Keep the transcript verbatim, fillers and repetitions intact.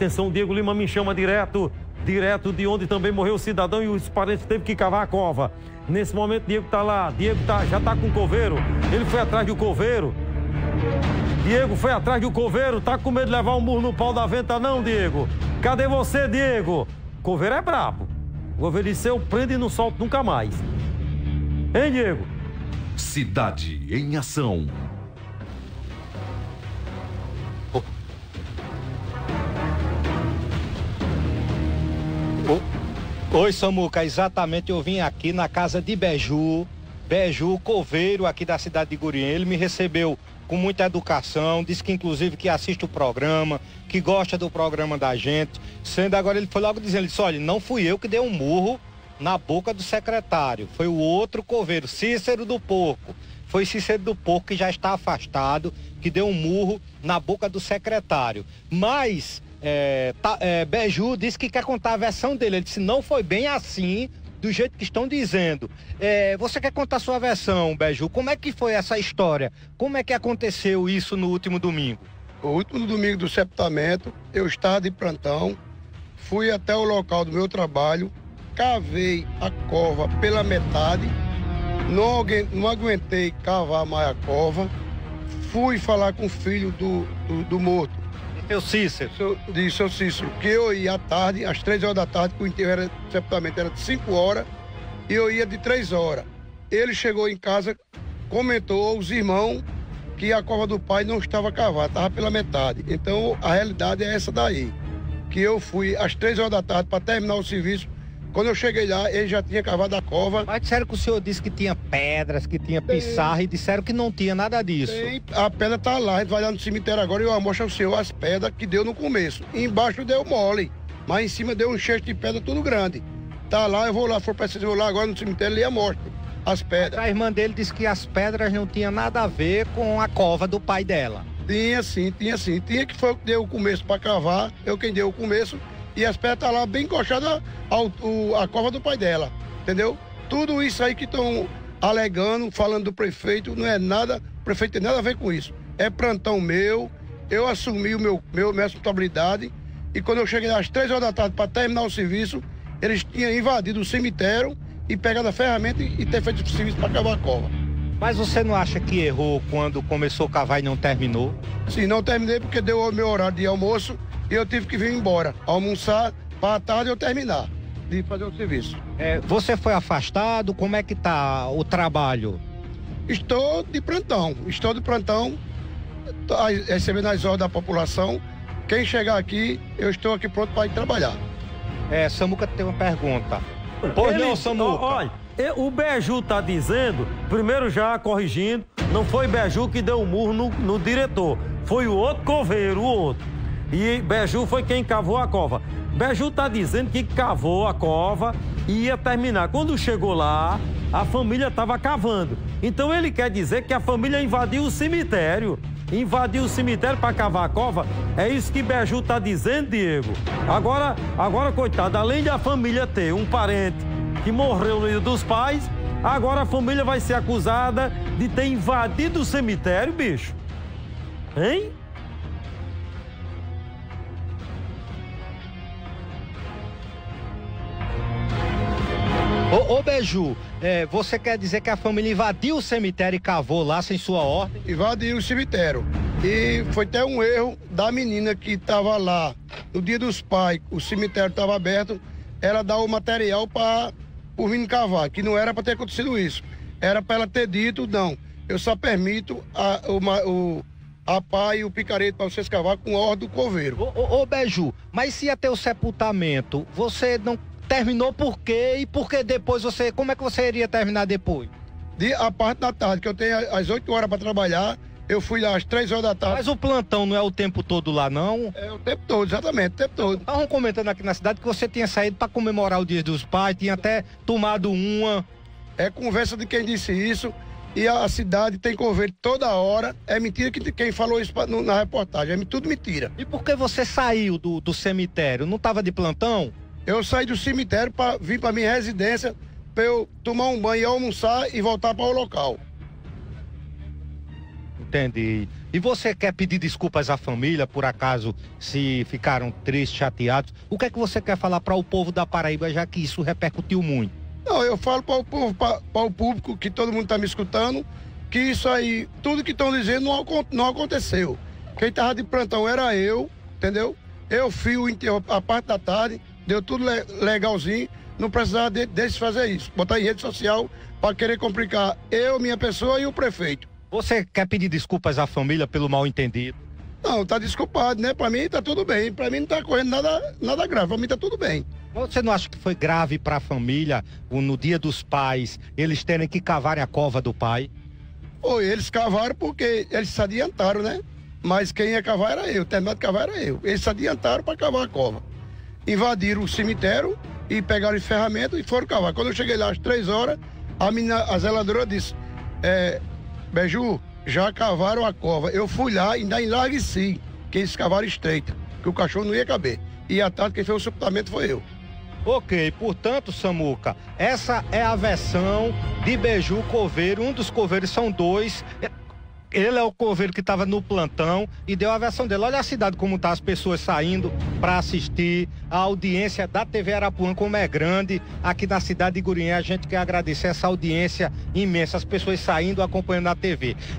Atenção, Diego Lima me chama direto, direto de onde também morreu o cidadão e os parentes teve que cavar a cova. Nesse momento, Diego tá lá, Diego tá, já tá com o coveiro, ele foi atrás do coveiro. Diego foi atrás do coveiro, tá com medo de levar um murro no pau da venta não, Diego? Cadê você, Diego? O coveiro é brabo. O coveiro disse, eu prendo e não solto nunca mais. Hein, Diego? Cidade em ação. Oi, Samuca, exatamente, eu vim aqui na casa de Beju, Beju, coveiro aqui da cidade de Gurinha. Ele me recebeu com muita educação, disse que inclusive que assiste o programa, que gosta do programa da gente, sendo agora ele foi logo dizendo, ele disse, olha, não fui eu que dei um murro na boca do secretário, foi o outro coveiro, Cícero do Porco. Foi Cícero do Porco que já está afastado, que deu um murro na boca do secretário. Mas é, tá, é, Beju disse que quer contar a versão dele. Ele disse, não foi bem assim, do jeito que estão dizendo. É, você quer contar a sua versão, Beju? Como é que foi essa história? Como é que aconteceu isso no último domingo? O último domingo do sepultamento, eu estava de plantão, fui até o local do meu trabalho, cavei a cova pela metade, não, não aguentei cavar mais a cova, fui falar com o filho do, do, do morto. Seu Cícero? Seu, de seu Cícero, que eu ia à tarde, às três horas da tarde, que o enterro era, o sepultamento era de cinco horas, e eu ia de três horas. Ele chegou em casa, comentou aos irmãos que a cova do pai não estava cavada, estava pela metade. Então, a realidade é essa daí, que eu fui às três horas da tarde para terminar o serviço. Quando eu cheguei lá, ele já tinha cavado a cova. Mas disseram que o senhor disse que tinha pedras, que tinha pissarra, e disseram que não tinha nada disso. Tem, a pedra está lá, a gente vai lá no cemitério agora e eu mostro ao senhor as pedras que deu no começo. Embaixo deu mole, mas em cima deu um cheiro de pedra tudo grande. Tá lá, eu vou lá, se for preciso, eu vou lá agora no cemitério e mostro as pedras. A irmã dele disse que as pedras não tinham nada a ver com a cova do pai dela. Tinha sim, tinha sim. Tinha que foi o que deu o começo para cavar, eu quem deu o começo. E as pedras estão tá lá bem encostadas à cova do pai dela, entendeu? Tudo isso aí que estão alegando, falando do prefeito, não é nada, o prefeito tem nada a ver com isso. É plantão meu, eu assumi o meu, meu, minha responsabilidade, e quando eu cheguei às três horas da tarde para terminar o serviço, eles tinham invadido o cemitério e pegado a ferramenta e, e ter feito o serviço para cavar a cova. Mas você não acha que errou quando começou a cavar e não terminou? Sim, não terminei porque deu o meu horário de almoço, e eu tive que vir embora, almoçar, para a tarde eu terminar de fazer o serviço. É, você foi afastado? Como é que tá o trabalho? Estou de plantão, estou de plantão, recebendo as ordens da população. Quem chegar aqui, eu estou aqui pronto para ir trabalhar. É, Samuca tem uma pergunta. Pois não, Samuca. Olha, o Beju tá dizendo, primeiro já corrigindo, não foi Beju que deu o um murro no, no diretor, foi o outro coveiro, o outro. E Beju foi quem cavou a cova. Beju tá dizendo que cavou a cova e ia terminar. Quando chegou lá, a família estava cavando. Então ele quer dizer que a família invadiu o cemitério. Invadiu o cemitério para cavar a cova. É isso que Beju tá dizendo, Diego. Agora, agora, coitado, além da família ter um parente que morreu no dia dos pais, agora a família vai ser acusada de ter invadido o cemitério, bicho. Hein? Ô, ô Beju, é, você quer dizer que a família invadiu o cemitério e cavou lá sem sua ordem? Invadiu o cemitério. E foi até um erro da menina que estava lá no dia dos pais, o cemitério estava aberto, ela dar o material para o menino cavar, que não era para ter acontecido isso. Era para ela ter dito, não, eu só permito a, o, o, a pá e o picareta para vocês cavar com a ordem do coveiro. Ô, ô, ô Beju, mas se ia ter o sepultamento, você não terminou por quê? E por que depois você... Como é que você iria terminar depois? De, a parte da tarde, que eu tenho às oito horas para trabalhar, eu fui lá às três horas da tarde. Mas o plantão não é o tempo todo lá, não? É o tempo todo, exatamente, o tempo todo. Estavam comentando aqui na cidade que você tinha saído para comemorar o Dia dos Pais, tinha até tomado uma. É conversa de quem disse isso, e a, a cidade tem convênio toda hora. É mentira que quem falou isso pra, no, na reportagem, é tudo mentira. E por que você saiu do, do cemitério? Não estava de plantão? Eu saí do cemitério para vir para minha residência, para eu tomar um banho, almoçar e voltar para o local. Entendi. E você quer pedir desculpas à família, por acaso, se ficaram tristes, chateados? O que é que você quer falar para o povo da Paraíba, já que isso repercutiu muito? Não, eu falo para o povo, para o público, que todo mundo está me escutando, que isso aí, tudo que estão dizendo não, não aconteceu. Quem estava de plantão era eu, entendeu? Eu fui o enterro a parte da tarde, deu tudo le legalzinho, não precisava de, deles fazer isso. Botar em rede social para querer complicar eu, minha pessoa e o prefeito. Você quer pedir desculpas à família pelo mal entendido? Não, tá desculpado, né? Para mim tá tudo bem, para mim não tá correndo nada, nada grave, para mim tá tudo bem. Você não acha que foi grave para a família, no dia dos pais, eles terem que cavarem a cova do pai? Foi, eles cavaram porque eles se adiantaram, né? Mas quem ia cavar era eu, terminar de cavar era eu. Eles se adiantaram para cavar a cova. Invadiram o cemitério e pegaram as ferramentas e foram cavar. Quando eu cheguei lá às três horas, a, menina, a zeladora disse, é, Beju, já cavaram a cova. Eu fui lá e ainda enlargueci, que eles cavaram estreita, que o cachorro não ia caber. E à tarde quem fez o sepultamento foi eu. Ok, portanto, Samuca, essa é a versão de Beju Coveiro. Um dos coveiros são dois. Ele é o coveiro que estava no plantão e deu a versão dele. Olha a cidade como tá, as pessoas saindo para assistir. A audiência da T V Arapuã como é grande aqui na cidade de Gurinhém. A gente quer agradecer essa audiência imensa, as pessoas saindo, acompanhando a T V.